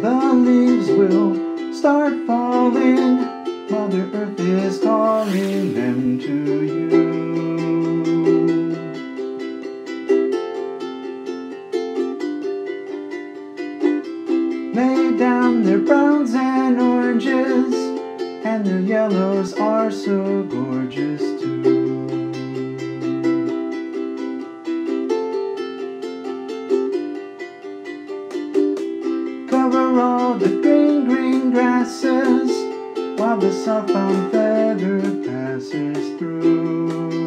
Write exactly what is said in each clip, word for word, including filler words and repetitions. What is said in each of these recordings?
The leaves will start falling. Mother Earth is calling them to you. Lay down their browns and oranges, and their yellows are so gorgeous too. Cover all the green, green grasses, while the southbound feather passes through.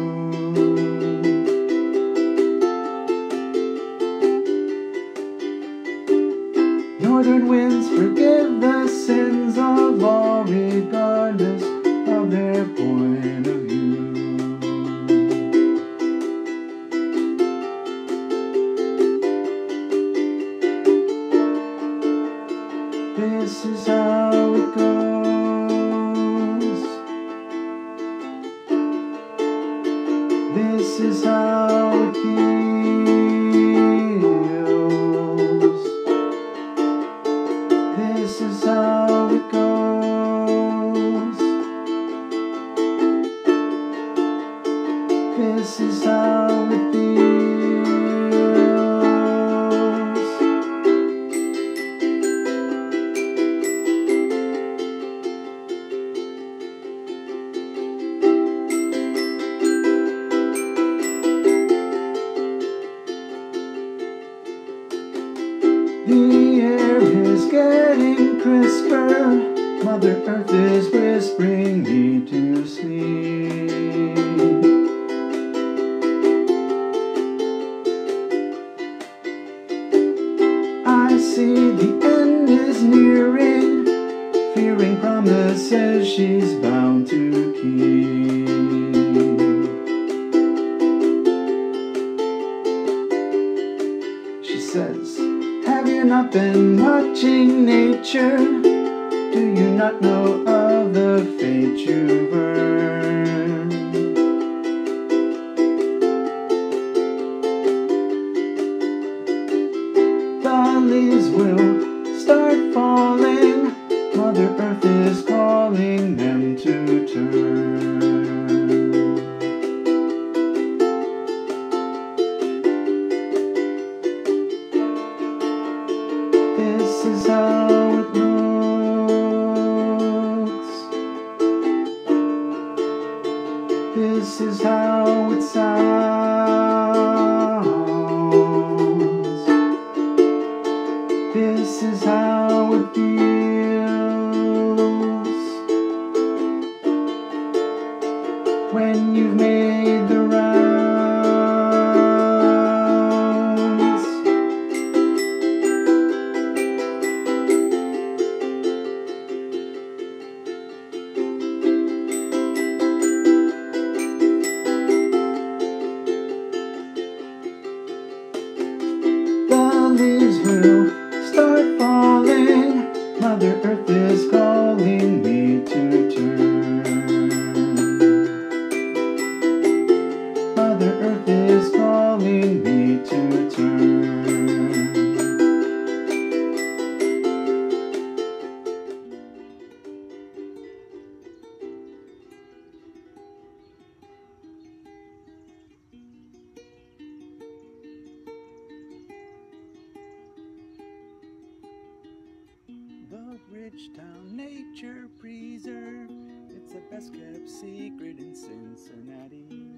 Northern winds forgive the sins of all, regardless of their point of view. This is how it goes. This is how it feels. This is how it goes. This is how it feels. The air is getting crisper. Mother Earth is whispering me to sleep. I see the end is nearing, fearing promises she's bound to keep. She says, have you not been watching nature? Do you not know of the fate you've earned? The leaves will start falling. Mother Earth is calling them to turn. This is how it looks. This is how it sounds. This is how it feels. When you've made the rounds. The leaves will start falling. Mother Earth is calling me to turn. Mother Earth is calling me to turn. The Bridgetown Nature Preserve, it's the best kept secret in Cincinnati.